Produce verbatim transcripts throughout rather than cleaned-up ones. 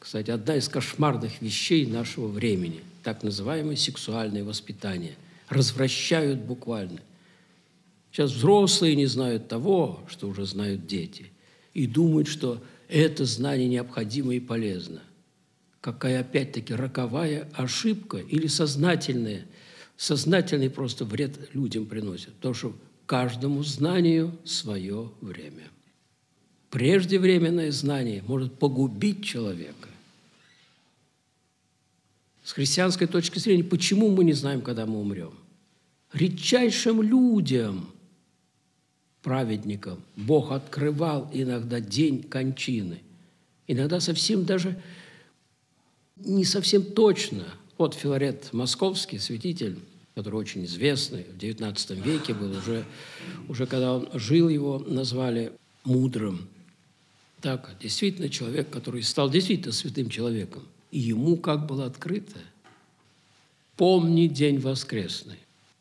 кстати, одна из кошмарных вещей нашего времени, так называемое сексуальное воспитание. Развращают буквально. Сейчас взрослые не знают того, что уже знают дети, и думают, что это знание необходимо и полезно. Какая, опять-таки, роковая ошибка или сознательная, сознательный просто вред людям приносит. Потому что каждому знанию свое время. Преждевременное знание может погубить человека. С христианской точки зрения, почему мы не знаем, когда мы умрем? Редчайшим людям, праведникам, Бог открывал иногда день кончины. Иногда совсем даже не совсем точно. Вот Филарет Московский, святитель, который очень известный, в девятнадцатом веке был, уже, уже когда он жил, его назвали мудрым. Так, действительно человек, который стал действительно святым человеком. И ему как было открыто: помни день воскресный.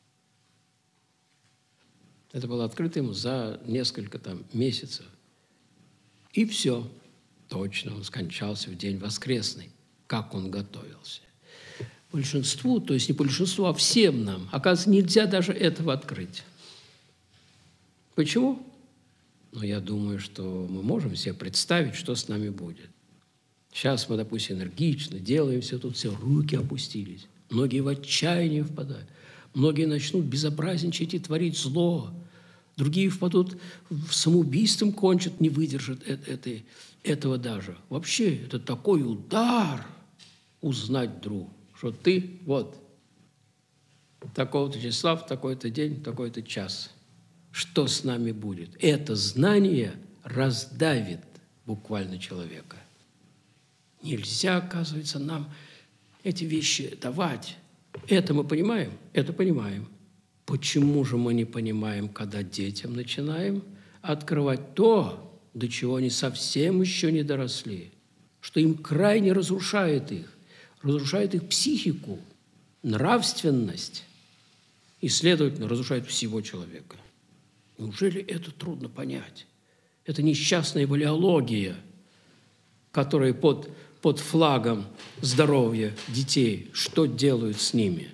Это было открыто ему за несколько там месяцев. И все. Точно, он скончался в день воскресный. Как он готовился. Большинству, то есть не большинству, а всем нам, оказывается, нельзя даже этого открыть. Почему? Ну, я думаю, что мы можем себе представить, что с нами будет. Сейчас мы, допустим, энергично делаем все, тут все, руки опустились. Многие в отчаяние впадают. Многие начнут безобразничать и творить зло. Другие впадут в самоубийством, кончат, не выдержат этой, этого даже. Вообще, это такой удар узнать вдруг, что ты вот такого-то числа, в такой-то день, в такой-то час. Что с нами будет? Это знание раздавит буквально человека. Нельзя, оказывается, нам эти вещи давать. Это мы понимаем? Это понимаем. Почему же мы не понимаем, когда детям начинаем открывать то, до чего они совсем еще не доросли, что им крайне разрушает их, разрушает их психику, нравственность и, следовательно, разрушает всего человека. Неужели это трудно понять? Это несчастная валеология, которая под, под флагом здоровья детей, что делают с ними?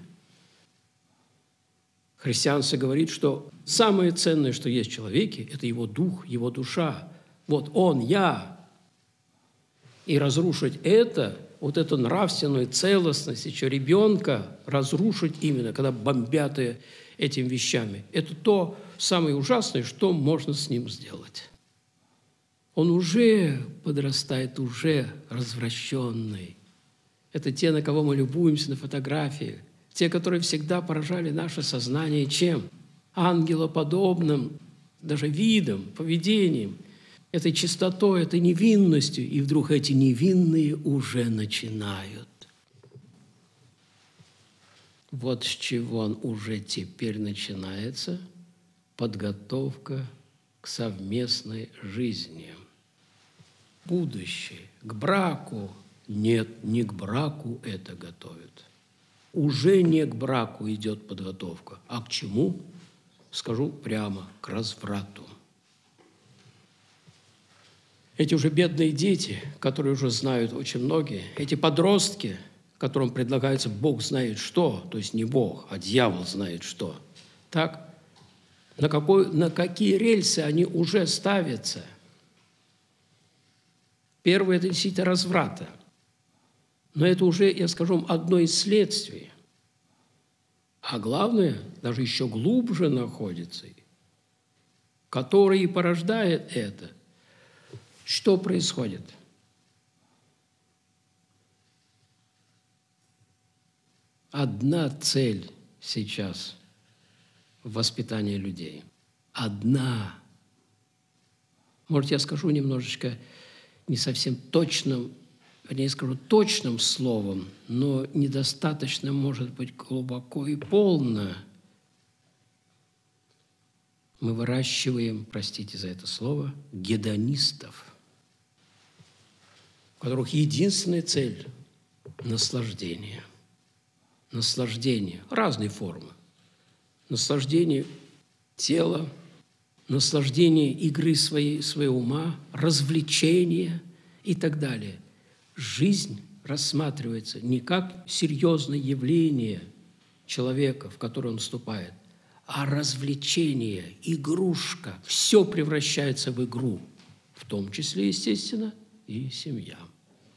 Христианство говорит, что самое ценное, что есть в человеке, это его дух, его душа. Вот он, я. И разрушить это, вот эту нравственную целостность еще ребенка, разрушить именно, когда бомбят этими вещами, это то самое ужасное, что можно с ним сделать. Он уже подрастает, уже развращенный. Это те, на кого мы любуемся на фотографии, те, которые всегда поражали наше сознание чем? Ангелоподобным, даже видом, поведением, этой чистотой, этой невинностью. И вдруг эти невинные уже начинают. Вот с чего он уже теперь начинается подготовка к совместной жизни. Будущее, к браку. Нет, не к браку это готовят. Уже не к браку идет подготовка. А к чему? Скажу прямо, к разврату. Эти уже бедные дети, которые уже знают очень многие, эти подростки, которым предлагается Бог знает что, то есть не Бог, а дьявол знает что, так, на, какой, на какие рельсы они уже ставятся? Первое – это действительно разврата. Но это уже, я скажу, одно из следствий. А главное, даже еще глубже находится, которое и порождает это. Что происходит? Одна цель сейчас в воспитании людей. Одна. Может, я скажу немножечко не совсем точным, вернее, скажу точным словом, но недостаточно, может быть, глубоко и полно. Мы выращиваем, простите за это слово, гедонистов, у которых единственная цель – наслаждение. Наслаждение, разные формы. Наслаждение тела, наслаждение игры своей, своего ума, развлечения и так далее. жизнь рассматривается не как серьезное явление человека, в которое он вступает, а развлечение, игрушка. Все превращается в игру, в том числе, естественно, и семья.